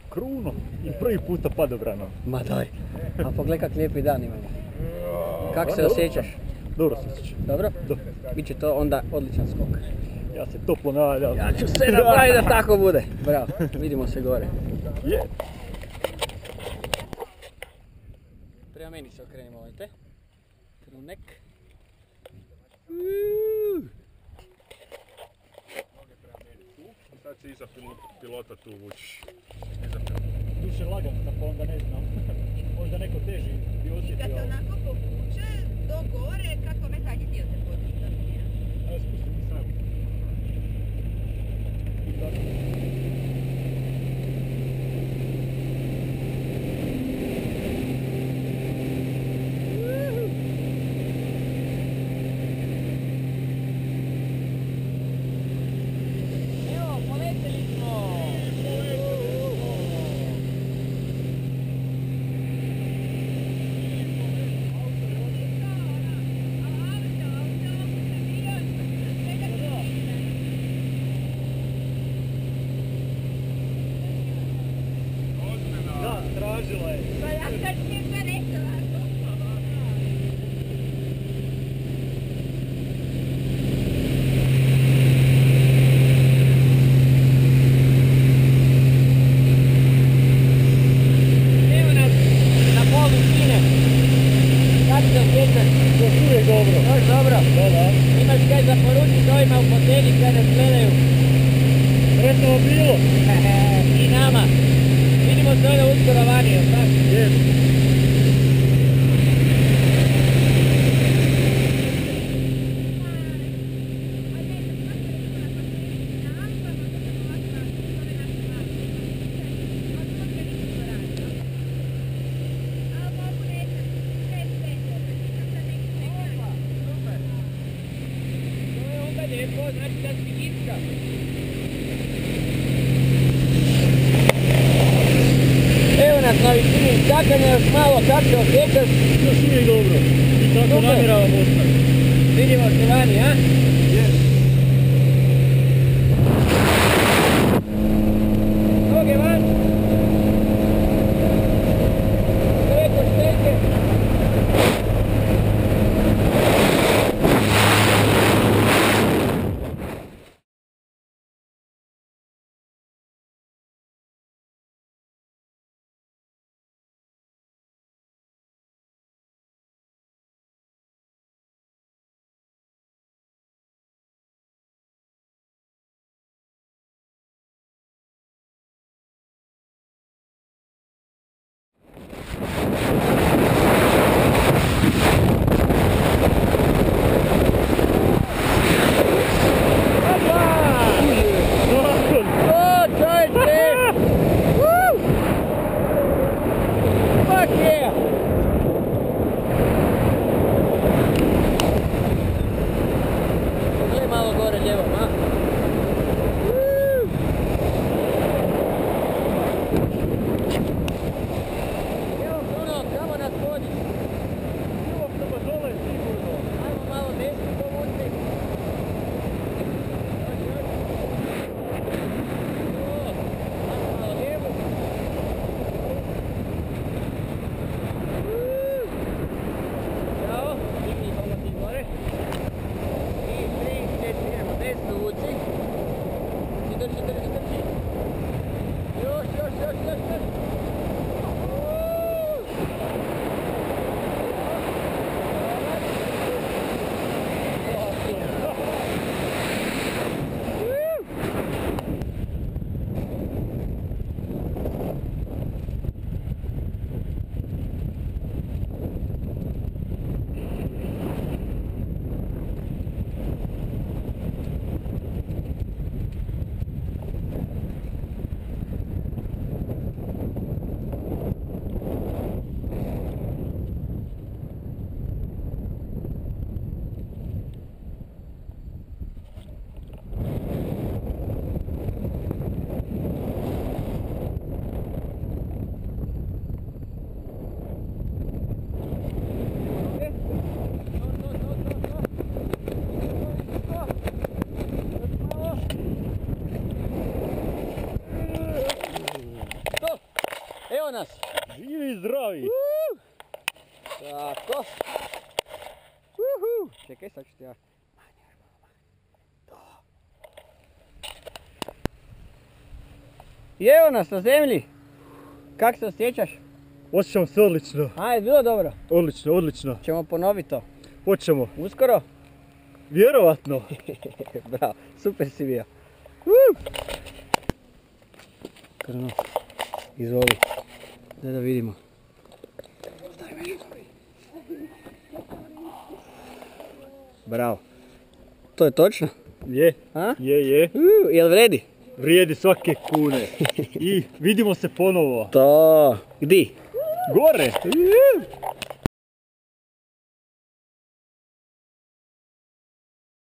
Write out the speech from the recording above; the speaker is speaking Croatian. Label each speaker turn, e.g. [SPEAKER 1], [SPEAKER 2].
[SPEAKER 1] krunu i prvi puta padobranom.
[SPEAKER 2] Ma daj. A pogledaj kak lijepi dan imamo. Kako se
[SPEAKER 1] Dobro.
[SPEAKER 2] osjećaš?
[SPEAKER 1] Dobro se osjećam.
[SPEAKER 2] Dobro?
[SPEAKER 1] Dobro.
[SPEAKER 2] Biće to onda odličan skok.
[SPEAKER 1] Ja se toplo nadam.
[SPEAKER 2] Ja ću se napraviti da tako bude. Bravo, vidimo se gore.
[SPEAKER 1] Je.
[SPEAKER 2] Prema meni se okrenimo, ovdje. Trunek.
[SPEAKER 3] Sad se iza pilota tu vučiš.
[SPEAKER 1] Duše lagan sam, pa onda ne znam. Možda neko teži bi osjetio.
[SPEAKER 4] Kad se onako povuče do gore, kako me zadnji dio te podići.
[SPEAKER 1] Ajde, spustim mi sam. I tako.
[SPEAKER 2] Evo, poletili smo!
[SPEAKER 1] Da, tražila je.
[SPEAKER 4] Pa ja sad nije sve rekla.
[SPEAKER 2] Evo nas na polu Kine. Kako se osjećaš?
[SPEAKER 1] Još uvijek dobro.
[SPEAKER 2] Još dobro.
[SPEAKER 1] Da.
[SPEAKER 2] Imaš kaj za poručiti ovima u fotelji kad nas gledaju?
[SPEAKER 1] Sretno bilo.
[SPEAKER 2] I nama. Vidimo se ovdje uskoro vani, jel tako?
[SPEAKER 1] Je.
[SPEAKER 2] To je onda lijepo, znači da si gipka. Evo nas na visini skakanja, još malo, kako se osjećaš?
[SPEAKER 1] Još uvijek dobro. I tako
[SPEAKER 2] Super.
[SPEAKER 1] namjeravam ostati.
[SPEAKER 2] Vidimo se vani, a? Evo nas.
[SPEAKER 1] Živi i zdravi.
[SPEAKER 2] Tako. Čekaj, sad ću ti ja. I evo nas na zemlji. Kak se osjećaš?
[SPEAKER 1] Osjećam se odlično.
[SPEAKER 2] Ajde, bilo dobro.
[SPEAKER 1] Odlično, odlično.
[SPEAKER 2] Ćemo ponoviti to.
[SPEAKER 1] Hoćemo.
[SPEAKER 2] Uskoro?
[SPEAKER 1] Vjerovatno.
[SPEAKER 2] Bravo, super si bio. Krno, izvoli. Daj da vidimo. Bravo. To je točno?
[SPEAKER 1] Je,
[SPEAKER 2] A?
[SPEAKER 1] je.
[SPEAKER 2] Jel vredi?
[SPEAKER 1] Vrijedi svake kune. I vidimo se ponovo.
[SPEAKER 2] To. Gdi?
[SPEAKER 1] Gore.